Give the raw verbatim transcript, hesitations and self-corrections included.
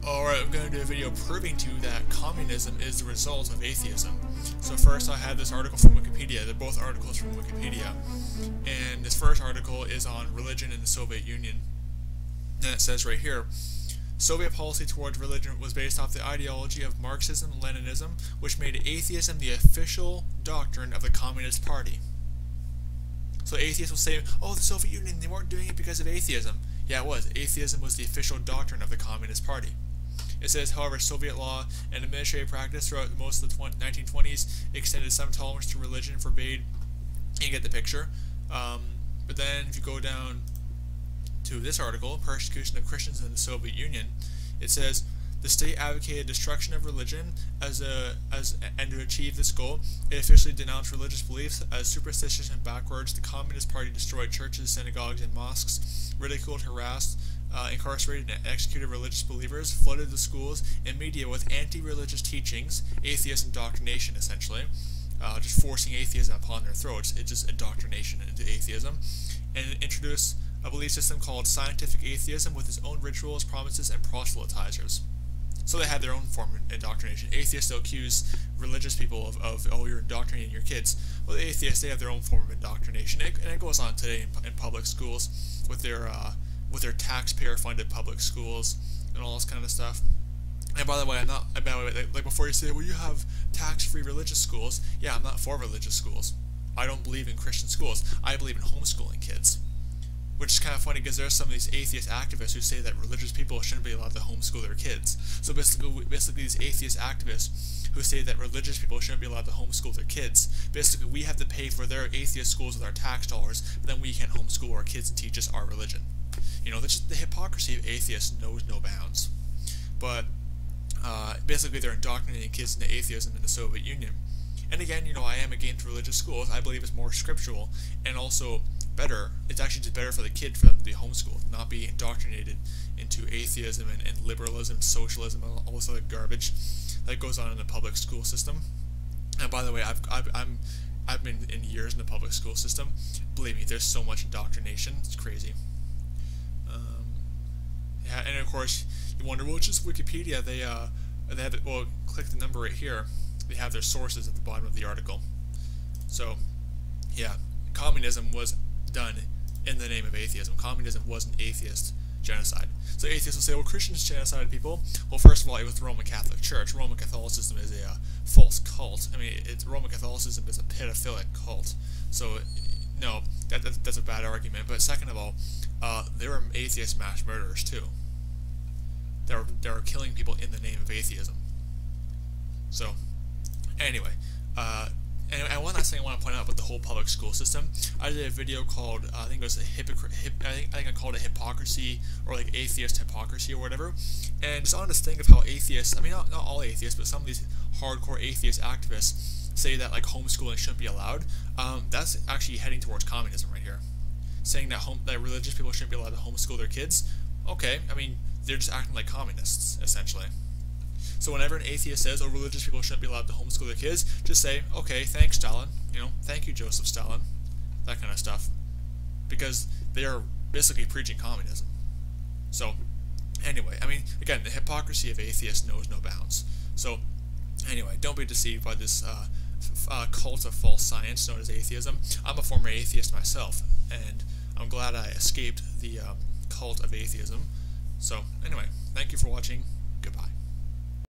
Alright, I'm going to do a video proving to you that communism is the result of atheism. So first I have this article from Wikipedia. They're both articles from Wikipedia. And this first article is on religion in the Soviet Union. And it says right here, Soviet policy towards religion was based off the ideology of Marxism-Leninism, which made atheism the official doctrine of the Communist Party. So atheists will say, oh, the Soviet Union, they weren't doing it because of atheism. Yeah, it was. Atheism was the official doctrine of the Communist Party. It says, however, Soviet law and administrative practice throughout most of the nineteen twenties extended some tolerance to religion, forbade, you get the picture. Um, but then if you go down to this article, Persecution of Christians in the Soviet Union, it says, the state advocated destruction of religion as a as and to achieve this goal, it officially denounced religious beliefs as superstitious and backwards. The Communist Party destroyed churches, synagogues, and mosques, ridiculed, harassed, uh, incarcerated, and executed religious believers, flooded the schools and media with anti-religious teachings, atheist indoctrination, essentially, uh, just forcing atheism upon their throats. It's just indoctrination into atheism, and it introduced a belief system called scientific atheism with its own rituals, promises, and proselytizers. So they had their own form of indoctrination. Atheists still accuse religious people of, of oh, you're indoctrinating your kids. Well, the atheists, they have their own form of indoctrination. And it, and it goes on today in, in public schools with their uh, with their taxpayer-funded public schools and all this kind of stuff. And by the way, I'm not, by the way, like, like before you say, well, you have tax-free religious schools. Yeah, I'm not for religious schools. I don't believe in Christian schools. I believe in homeschooling kids. Which is kind of funny because there are some of these atheist activists who say that religious people shouldn't be allowed to homeschool their kids. So basically, basically these atheist activists who say that religious people shouldn't be allowed to homeschool their kids, basically we have to pay for their atheist schools with our tax dollars, but then we can't homeschool our kids and teach us our religion. You know, just, the hypocrisy of atheists knows no bounds. But uh, basically they're indoctrinating kids into atheism in the Soviet Union. And again, you know, I am against religious schools. I believe it's more scriptural and also better. It's actually just better for the kid for them to be homeschooled, not be indoctrinated into atheism and, and liberalism, and socialism, and all this other garbage that goes on in the public school system. And by the way, I've, I've I'm I've been in years in the public school system. Believe me, there's so much indoctrination. It's crazy. Um, yeah, and of course you wonder, well, it's just Wikipedia. They uh they have it, well, click the number right here. They have their sources at the bottom of the article. So, yeah, communism was done in the name of atheism. Communism was an atheist genocide. So atheists will say, well, Christians genocided people. Well, first of all, it was the Roman Catholic Church. Roman Catholicism is a uh, false cult. I mean, it's, Roman Catholicism is a pedophilic cult. So, no, that, that, that's a bad argument. But second of all, uh, there were atheist mass murderers, too. They were, they were killing people in the name of atheism. So, anyway, uh, and, and one last thing I want to point out about the whole public school system. I did a video called, uh, I think it was a hypocrite, hip, I, think, I think I called it hypocrisy, or like atheist hypocrisy or whatever. And just on this thing of how atheists, I mean not, not all atheists, but some of these hardcore atheist activists say that like homeschooling shouldn't be allowed. Um, that's actually heading towards communism right here. Saying that home, that religious people shouldn't be allowed to homeschool their kids. Okay, I mean, they're just acting like communists, essentially. So whenever an atheist says, oh, religious people shouldn't be allowed to homeschool their kids, just say, okay, thanks, Stalin. You know, thank you, Joseph Stalin. That kind of stuff. Because they are basically preaching communism. So, anyway, I mean, again, the hypocrisy of atheists knows no bounds. So, anyway, don't be deceived by this uh, f uh, cult of false science known as atheism. I'm a former atheist myself, and I'm glad I escaped the um, cult of atheism. So, anyway, thank you for watching. Goodbye.